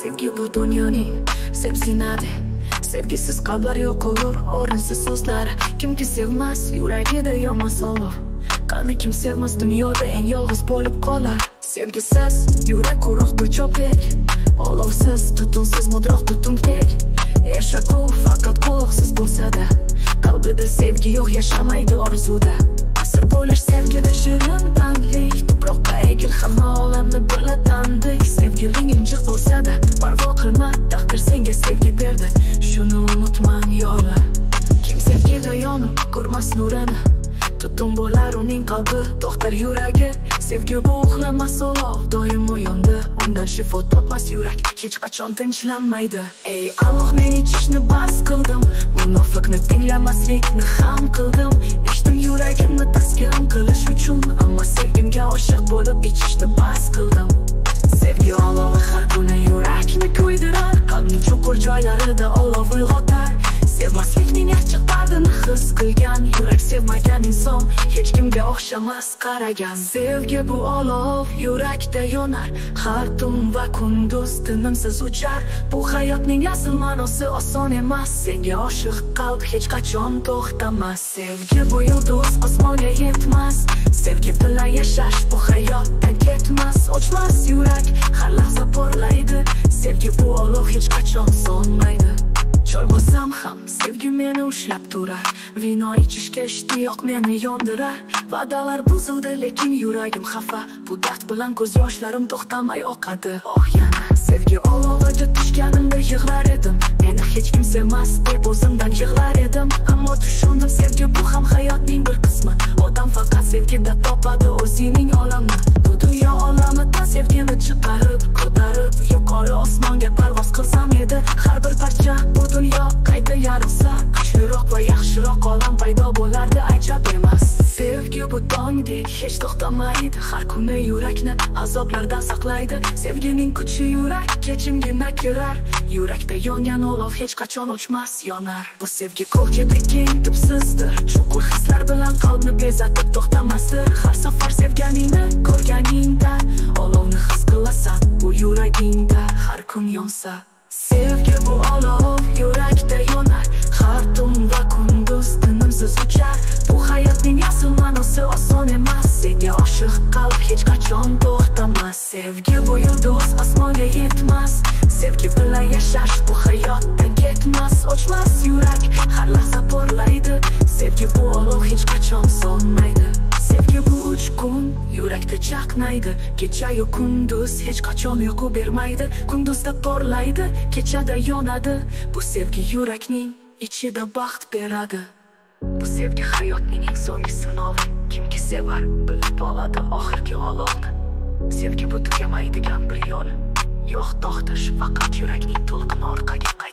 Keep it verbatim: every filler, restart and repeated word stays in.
Sevgi bu dunyoning zeb-ziynati. Sevgisiz qalblar yo'q olur, o'rinsiz so'zlar. Kimki sevmas, yuragida yonmas olov. Qani kim sevmas, dunyoda eng yolg'iz bo'lib qolar. Sevgisiz yurak quruq bir cho'pek, olovsiz, tutunsiz mudroq tutunbek. Eshak-u faqat quloqsiz bo'lsa-da, qalbida sevgi yo'q, yashamaydi orzuda. Asr bo'lish sevgida shirin bandlik, tuproqqa egil hamma olamni birlatandik. Sevgiling injiq bo'lsa-da, parvo qilma, taqdir senga sevgi berdi. Shuni unutma yo'lar. Kim sevgida yonib ko'rmas nurini, tutun bo'lar uning qalbi, to'xtar yuragi. Sevgi bu uxlamas olov, doim o'yonda. Undan shifo topmas yurak, hech qachon tinchlanmaydi. Ey Alloh, men ichishni bas qildim, munofiqni tinglamaslikni ham qildim. Ichdim yuragimni taskin qilish uchun, ammo sevgimga oshiq bo'lib ichishni bas qildim. Sevgi olovi har kuni yurakni kuydirar, qalbning chuqur joylarida olov uyg'otar. Sevmaslikning achchiq dardini his qilgan yurak, sevmagan inson hech kimga o'xshamas qaragan. Sevgi bu olov yurakda yonar, har tun va kunduz tinimsiz uchar. Bu hayotning asl ma'nosi oson emas, senga oshiq qalb hech qachon to'xtamas. Sevgi bu yulduz osmonga yetmas, sevgi bilan yashash bu hayotdan ketmas. O'chmas yurak har lahza porlaydi, sevgi bu olov hech qachon so'nmaydi. Choy bo'lsam ham sevgi meni ushlab turar, vino ichishga ishtiyoq meni yondirar. Va'dalar buzildi lekin yuragim xafa, bu dard bilan ko'z yoshlarim to'xtamay oqadi. Oh yana sevgi oloviga tushganimda yig'lar edim, meni hech kim sevmas deb o'zimdan yig'lar edim. Ammo tushundim, sevgi bu ham hayotning bir qismi. Odam faqat sevgida topadi o'zining olamni. Bu dunyo olamidan sevgini chiqarib, ko'tarib yuqori osmonga parvoz qilsam edi. Har bir parcha bu dunyo qayta yarilsa, kuchliroq va yaxshiroq olam paydo bo'lardi, ajab emas. Sevgi bu tongdek hech to'xtamaydi, har kuni yurakni azoblardan saqlaydi. Sevgining kuchi yurak kechimgina kirar, yurakda yongan olov hech qachon o'chmas, yonar. Bu sevgi ko'kka keng tubsizdir, chuqur hislar bilan qalbni bezatib to'xtamasdir. Har safar sevganingni ko'rganingda olovni his qilasan, bu yuragingda har kun yonsa. Sevgi bu olov yurakda yonar, har tun va kunduz tinimsiz uchar. Bu hayotning asl ma'nosi oson emas, senga oshiq qalb hech qachon to'xtamas. Sevgi bu yulduz osmonga yetmas, sevgi bilan yashash bu hayotdan ketmas. O'chmas yurak har lahza porlaydi, sevgi bu olov hech qachon so'nmaydi. Sevgi bu uch kun yurakda chaqnaydi, kecha-yu kunduz hech qachon uyqu bermaydi. Kunduzda porlaydi, kechada yonadi, bu sevgi yurakning ichida baxt beradi. Bu sevgi hayotning eng so'nggi sinovi, kimki sevar bilib oladi oxirgi olovni. Sevgi bu tugamaydigan bir yo'l, yo'q to'xtash, faqat yurakning to'lqini orqaga